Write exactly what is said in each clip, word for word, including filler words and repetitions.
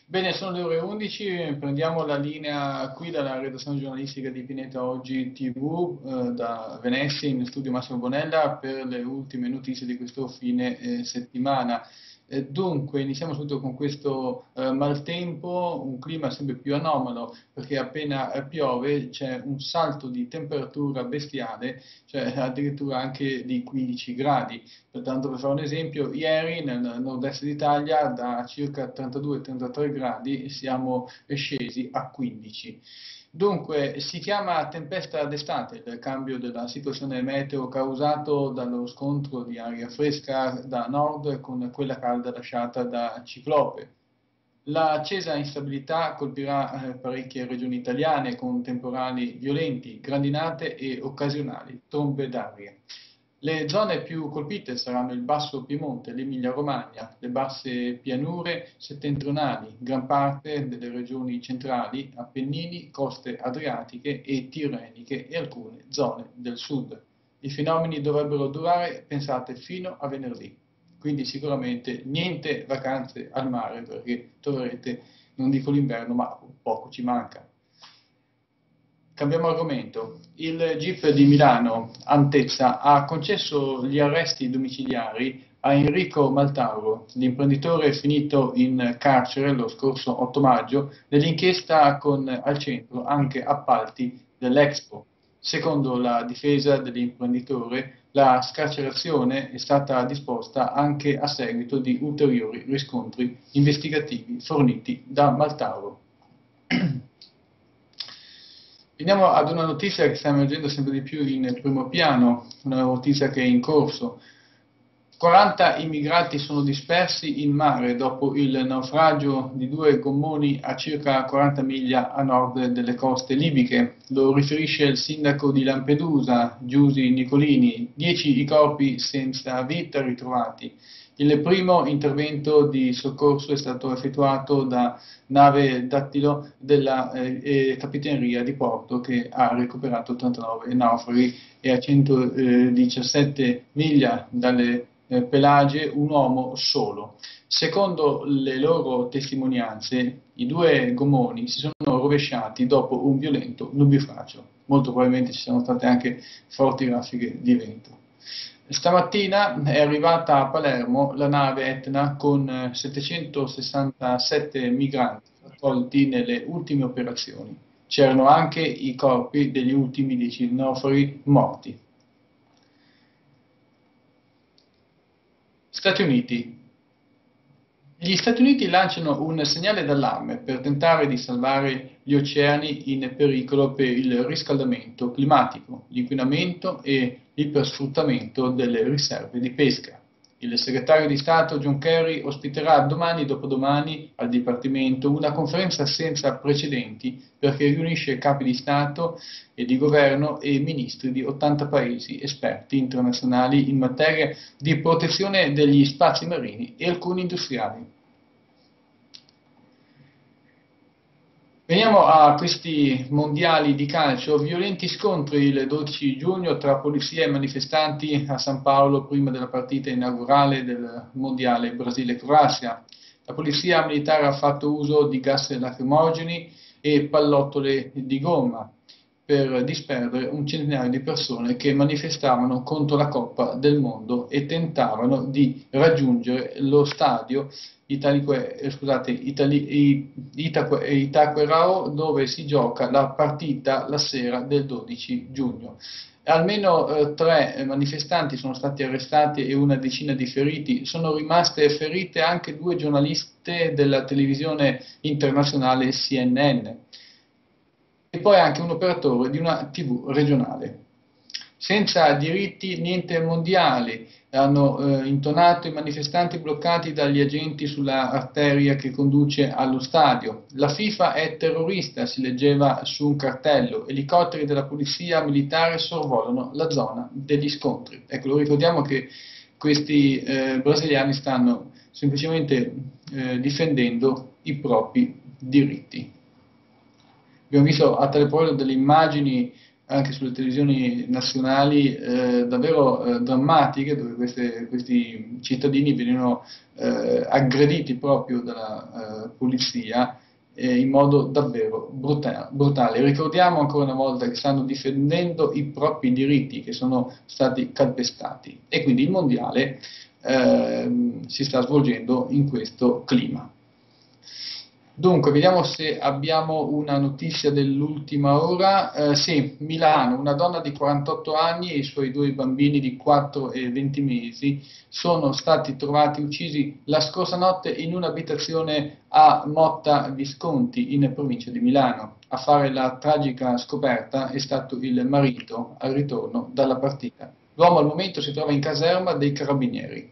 Bene, sono le ore undici, prendiamo la linea qui dalla redazione giornalistica di Pineta Oggi T V, eh, da Venezia, in studio Massimo Bonella, per le ultime notizie di questo fine eh, settimana. Eh, dunque, iniziamo subito con questo eh, maltempo, un clima sempre più anomalo, perché appena eh, piove c'è un salto di temperatura bestiale, cioè addirittura anche di quindici gradi. Pertanto, per fare un esempio, ieri nel nord-est d'Italia da circa trentadue trentatré gradi siamo scesi a quindici. Dunque, si chiama tempesta d'estate il cambio della situazione meteo causato dallo scontro di aria fresca da nord con quella calda lasciata da ciclope. L'accesa instabilità colpirà eh, parecchie regioni italiane con temporali violenti, grandinate e occasionali trombe d'aria. Le zone più colpite saranno il Basso Piemonte, l'Emilia-Romagna, le basse pianure settentrionali, gran parte delle regioni centrali, Appennini, coste adriatiche e tirreniche e alcune zone del sud. I fenomeni dovrebbero durare, pensate, fino a venerdì. Quindi sicuramente niente vacanze al mare perché troverete, non dico l'inverno, ma poco ci manca. Cambiamo argomento. Il G I P di Milano, Antezza, ha concesso gli arresti domiciliari a Enrico Maltauro, l'imprenditore finito in carcere lo scorso otto maggio nell'inchiesta con al centro anche appalti dell'Expo. Secondo la difesa dell'imprenditore, la scarcerazione è stata disposta anche a seguito di ulteriori riscontri investigativi forniti da Maltauro. Veniamo ad una notizia che sta emergendo sempre di più in primo piano, una notizia che è in corso. quaranta immigrati sono dispersi in mare dopo il naufragio di due gommoni a circa quaranta miglia a nord delle coste libiche. Lo riferisce il sindaco di Lampedusa, Giusi Nicolini. Dieci i corpi senza vita ritrovati. Il primo intervento di soccorso è stato effettuato da nave Dattilo della eh, Capitaneria di Porto, che ha recuperato trentanove naufraghi, e a centodiciassette miglia dalle eh, Pelagie un uomo solo. Secondo le loro testimonianze, i due gommoni si sono rovesciati dopo un violento nubifragio. Molto probabilmente ci sono state anche forti raffiche di vento. Stamattina è arrivata a Palermo la nave Etna con settecentosessantasette migranti raccolti nelle ultime operazioni. C'erano anche i corpi degli ultimi dieci naufraghi morti. Stati Uniti. Gli Stati Uniti lanciano un segnale d'allarme per tentare di salvare gli oceani in pericolo per il riscaldamento climatico, l'inquinamento e l'ipersfruttamento delle riserve di pesca. Il segretario di Stato John Kerry ospiterà domani e dopodomani al Dipartimento una conferenza senza precedenti perché riunisce capi di Stato e di governo e ministri di ottanta paesi esperti internazionali in materia di protezione degli spazi marini e alcuni industriali. Veniamo a questi mondiali di calcio, violenti scontri il dodici giugno tra polizia e manifestanti a San Paolo prima della partita inaugurale del mondiale Brasile-Croazia. La polizia militare ha fatto uso di gas lacrimogeni e pallottole di gomma per disperdere un centinaio di persone che manifestavano contro la Coppa del Mondo e tentavano di raggiungere lo stadio Italique, eh, scusate, Itali, Itaque, Itaquerao, dove si gioca la partita la sera del dodici giugno. Almeno eh, tre manifestanti sono stati arrestati e una decina di feriti. Sono rimaste ferite anche due giornaliste della televisione internazionale C N N e poi anche un operatore di una tivù regionale. Senza diritti niente mondiali, hanno eh, intonato i manifestanti bloccati dagli agenti sulla arteria che conduce allo stadio. La FIFA è terrorista, si leggeva su un cartello. Elicotteri della polizia militare sorvolano la zona degli scontri. Ecco, lo ricordiamo che questi eh, brasiliani stanno semplicemente eh, difendendo i propri diritti. Abbiamo visto a tale proposito delle immagini anche sulle televisioni nazionali eh, davvero eh, drammatiche, dove queste, questi cittadini venivano eh, aggrediti proprio dalla eh, polizia eh, in modo davvero bruta brutale. Ricordiamo ancora una volta che stanno difendendo i propri diritti che sono stati calpestati, e quindi il mondiale eh, si sta svolgendo in questo clima. Dunque, vediamo se abbiamo una notizia dell'ultima ora. Eh, sì, Milano, una donna di quarantotto anni e i suoi due bambini di quattro e venti mesi sono stati trovati uccisi la scorsa notte in un'abitazione a Motta Visconti, in provincia di Milano. A fare la tragica scoperta è stato il marito al ritorno dalla partita. L'uomo al momento si trova in caserma dei carabinieri.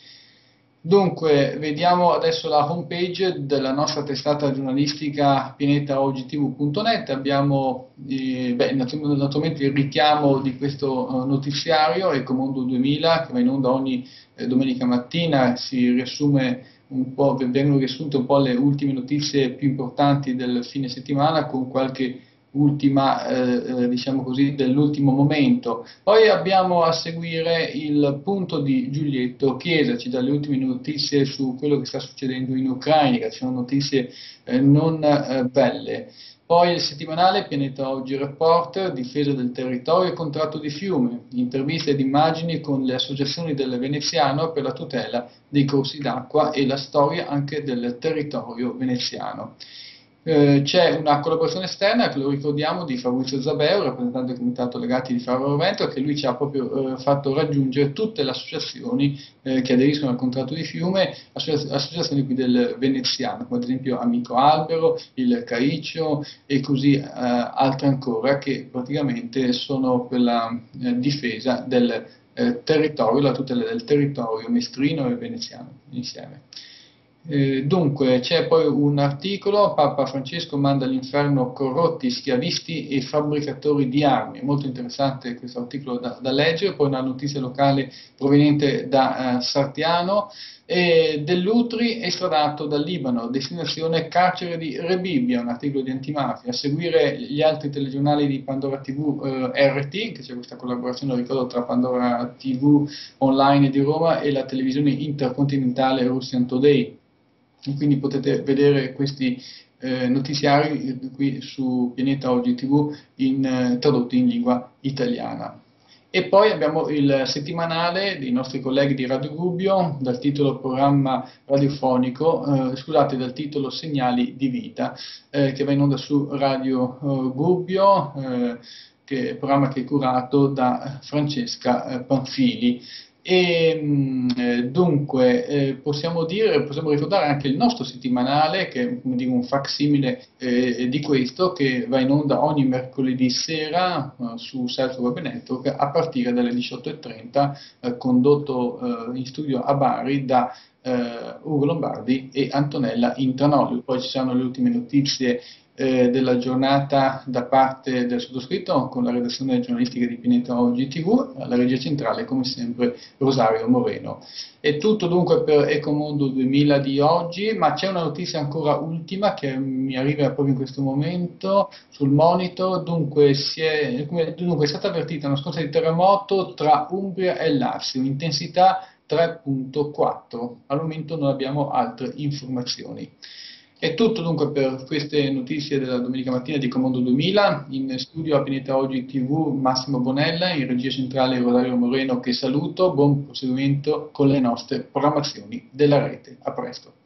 Dunque, vediamo adesso la homepage della nostra testata giornalistica pineta oggi t v punto net. Abbiamo eh, beh, naturalmente il richiamo di questo uh, notiziario, Ecomondo duemila, che va in onda ogni eh, domenica mattina. Si riassume un po', vengono riassunte un po' le ultime notizie più importanti del fine settimana, con qualche ultima, eh, diciamo così, dell'ultimo momento. Poi abbiamo a seguire il punto di Giulietto Chiesa, ci dà le ultime notizie su quello che sta succedendo in Ucraina, che sono notizie eh, non eh, belle. Poi il settimanale Pianeta Oggi Reporter, difesa del territorio e contratto di fiume, interviste ed immagini con le associazioni del Veneziano per la tutela dei corsi d'acqua e la storia anche del territorio veneziano. Eh, c'è una collaborazione esterna, che lo ricordiamo, di Fabrizio Zabeo, rappresentante del Comitato Legati di Faro Vento, che lui ci ha proprio eh, fatto raggiungere tutte le associazioni eh, che aderiscono al contratto di fiume, associ associazioni qui del Veneziano, come ad esempio Amico Albero, il Caiccio e così eh, altre ancora, che praticamente sono per la eh, difesa del eh, territorio, la tutela del territorio mestrino e veneziano insieme. Eh, dunque, c'è poi un articolo, Papa Francesco manda all'inferno corrotti, schiavisti e fabbricatori di armi. Molto interessante questo articolo da, da leggere. Poi una notizia locale proveniente da eh, Sartiano, e dell'Utri estradato dal Libano, destinazione carcere di Rebibbia, un articolo di Antimafia. A seguire gli altri telegiornali di Pandora tivù eh, R T, che c'è questa collaborazione, ricordo, tra Pandora tivù online di Roma e la televisione intercontinentale Russian Today. E quindi potete vedere questi eh, notiziari qui su Pianeta Oggi tivù in, eh, tradotti in lingua italiana. E poi abbiamo il settimanale dei nostri colleghi di Radio Gubbio, dal titolo Programma radiofonico, eh, scusate, dal titolo Segnali di vita, eh, che va in onda su Radio eh, Gubbio, eh, che è programma che è curato da Francesca eh, Panfili. E mh, dunque eh, possiamo dire, possiamo ricordare anche il nostro settimanale, che è, come dico, un facsimile eh, di questo, che va in onda ogni mercoledì sera eh, su Self Web Network a partire dalle diciotto e trenta, eh, condotto eh, in studio a Bari da eh, Ugo Lombardi e Antonella Intranolio. Poi ci saranno le ultime notizie Eh, della giornata da parte del sottoscritto, con la redazione giornalistica di Pianeta Oggi tivù, alla regia centrale come sempre Rosario Moreno. È tutto dunque per Ecomondo duemila di oggi, ma c'è una notizia ancora ultima che mi arriva proprio in questo momento sul monitor. Dunque, si è, dunque è stata avvertita una scossa di terremoto tra Umbria e Lazio, intensità tre punto quattro. Al momento non abbiamo altre informazioni. È tutto dunque per queste notizie della domenica mattina di Ecomondo duemila. In studio a Pianeta Oggi tivù Massimo Bonella, in regia centrale Rosario Moreno, che saluto. Buon proseguimento con le nostre programmazioni della rete. A presto.